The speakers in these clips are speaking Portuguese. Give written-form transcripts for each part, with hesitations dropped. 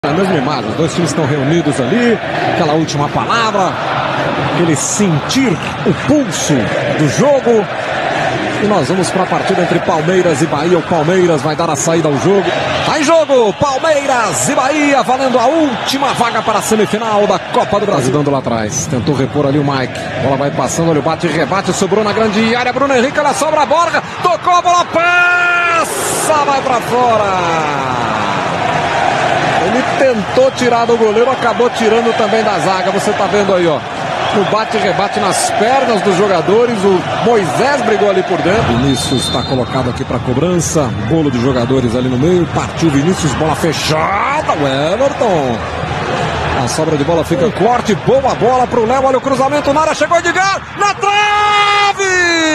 A mesma imagem, os dois times estão reunidos ali, aquela última palavra, aquele sentir o pulso do jogo. E nós vamos para a partida entre Palmeiras e Bahia. O Palmeiras vai dar a saída ao jogo. Tá em jogo, Palmeiras e Bahia, valendo a última vaga para a semifinal da Copa do Brasil. Dando lá atrás, tentou repor ali o Mike. A bola vai passando, olha o bate e rebate, sobrou na grande área. Bruno Henrique, ela sobra a Borja, tocou a bola, passa, vai para fora. Ele tentou tirar do goleiro, acabou tirando também da zaga. Você tá vendo aí, ó, no bate e rebate nas pernas dos jogadores. O Moisés brigou ali por dentro. Vinícius está colocado aqui para cobrança. Bolo de jogadores ali no meio. Partiu Vinícius, bola fechada. O Everton. A sobra de bola fica corte. Boa bola pro Léo. Olha o cruzamento na área. Chegou Edgar na trave.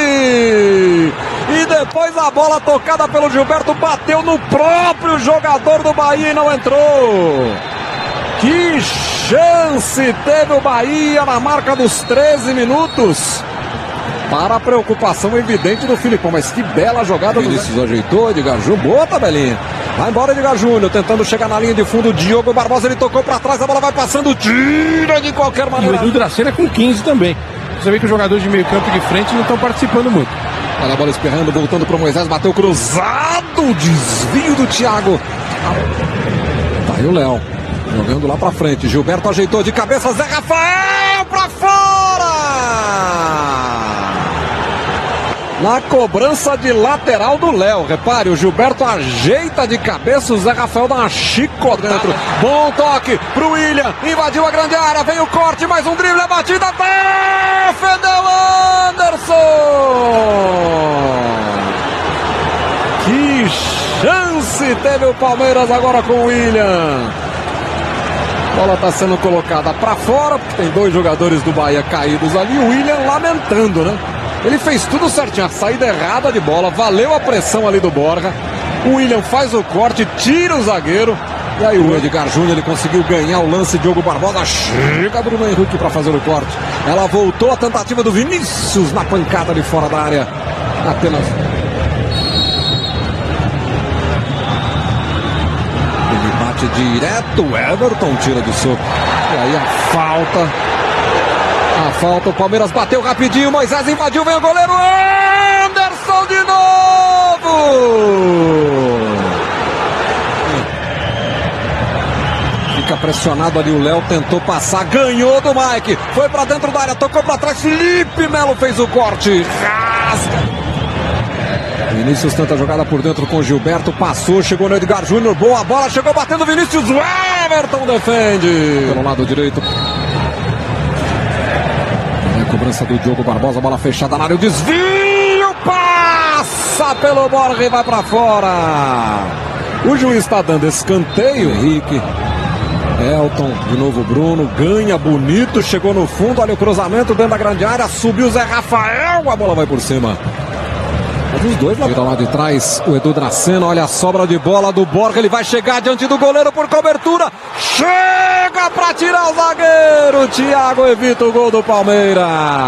E depois a bola tocada pelo Gilberto bateu no próprio jogador do Bahia e não entrou. Que chance teve o Bahia na marca dos 13 minutos. Para a preocupação evidente do Filipão. Mas que bela jogada. Vinícius ajeitou, Edgar Júnior. Boa tabelinha. Vai embora Edgar Júnior, tentando chegar na linha de fundo. Diogo Barbosa, ele tocou para trás. A bola vai passando, tira de qualquer maneira. E o Edu Dracena com 15 também. Você vê que os jogadores de meio campo de frente não estão participando muito. Olha a bola espirrando, voltando para o Moisés. Bateu cruzado. Desvio do Thiago. Tá aí o Léo. Jogando lá pra frente, Gilberto ajeitou de cabeça, Zé Rafael pra fora! Na cobrança de lateral do Léo, repare, o Gilberto ajeita de cabeça, o Zé Rafael dá uma chicotada dentro. Bom toque pro William, invadiu a grande área, vem o corte, mais um drible, a batida, defendeu Anderson! Que chance teve o Palmeiras agora com o William! A bola está sendo colocada para fora, porque tem dois jogadores do Bahia caídos ali. O William lamentando, né? Ele fez tudo certinho, a saída errada de bola, valeu a pressão ali do Borja. O William faz o corte, tira o zagueiro. E aí o Edgar Júnior, ele conseguiu ganhar o lance. Diogo Barbosa, chega Bruno Henrique para fazer o corte. Ela voltou, a tentativa do Vinícius na pancada de fora da área. Apenas... direto, Everton tira de soco. E aí a falta, o Palmeiras bateu rapidinho, Moisés invadiu, vem o goleiro Anderson de novo. Fica pressionado ali o Léo, tentou passar, ganhou do Mike, foi pra dentro da área, tocou pra trás, Felipe Melo fez o corte, rasga. Vinícius tenta a jogada por dentro com o Gilberto, passou, chegou no Edgar Júnior, boa bola, chegou batendo Vinícius, o Everton defende. Pelo lado direito. É a cobrança do Diogo Barbosa, bola fechada na área, o desvio, passa pelo Borja e vai pra fora. O juiz está dando escanteio, Henrique. Elton, de novo Bruno, ganha bonito, chegou no fundo, olha o cruzamento dentro da grande área, subiu Zé Rafael, a bola vai por cima. Os dois lá de trás, o Edu Dracena, olha a sobra de bola do Borja, ele vai chegar diante do goleiro por cobertura, chega para tirar o zagueiro, Thiago evita o gol do Palmeiras.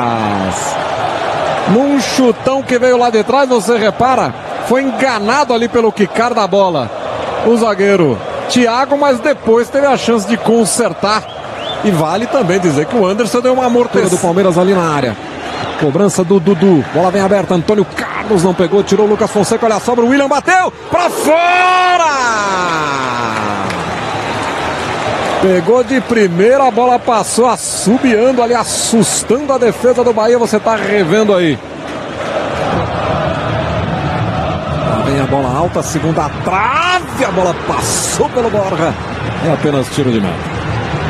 Num chutão que veio lá de trás, você repara, foi enganado ali pelo quicar da bola o zagueiro Thiago, mas depois teve a chance de consertar. E vale também dizer que o Anderson deu uma amortecida do Palmeiras ali na área. Cobrança do Dudu, bola bem aberta, Antônio Carlos não pegou, tirou o Lucas Fonseca, olha a sobra, o William bateu, pra fora! Pegou de primeira, a bola passou assobiando ali, assustando a defesa do Bahia, você tá revendo aí. Lá vem a bola alta, segunda trave, a bola passou pelo Borja, é apenas tiro de meta.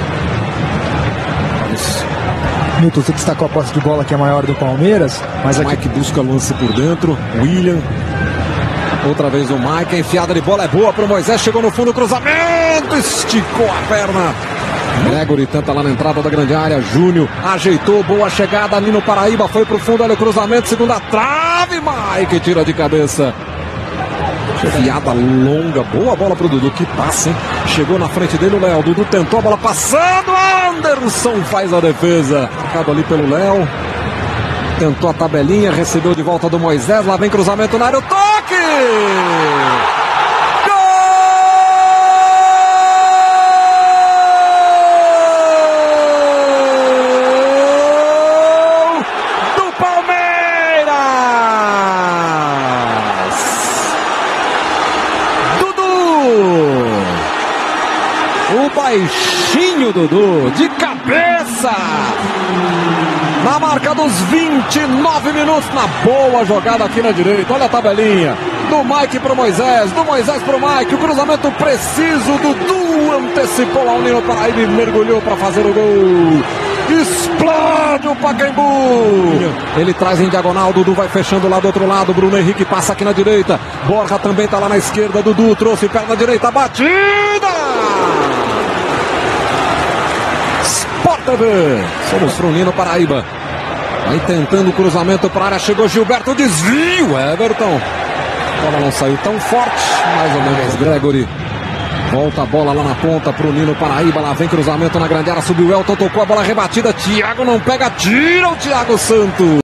Milton, você destacou a posse de bola que é maior do Palmeiras, mas aqui... Mike busca lance por dentro, William, outra vez o Mike, a enfiada de bola é boa para o Moisés, chegou no fundo, cruzamento, esticou a perna, Gregory tenta lá na entrada da grande área, Júnior ajeitou, boa chegada ali no Paraíba, foi pro fundo, olha o cruzamento, segunda trave, Mike tira de cabeça. Enfiada longa, boa bola pro Dudu, que passa, hein? Chegou na frente dele o Léo, Dudu tentou a bola passando, Anderson faz a defesa, acaba ali pelo Léo, tentou a tabelinha, recebeu de volta do Moisés, lá vem cruzamento na área, o toque! Gol! O baixinho Dudu, de cabeça. Na marca dos 29 minutos, na boa jogada aqui na direita. Olha a tabelinha. Do Mike pro Moisés, do Moisés pro Mike. O cruzamento preciso. Dudu antecipou ao Nino Paraíba e mergulhou para fazer o gol. Explode o Pacaembu. Ele traz em diagonal. Dudu vai fechando lá do outro lado. Bruno Henrique passa aqui na direita. Borja também tá lá na esquerda. Dudu trouxe perna direita. Batida. Sport TV. Somos pro Nino Paraíba. Vai tentando o cruzamento para a área. Chegou Gilberto. Desvio. Everton. A bola não saiu tão forte. Mais ou menos Gregory. Volta a bola lá na ponta pro Nino Paraíba. Lá vem cruzamento na grande área. Subiu o Elton. Tocou a bola rebatida. Thiago não pega. Tira o Thiago Santos.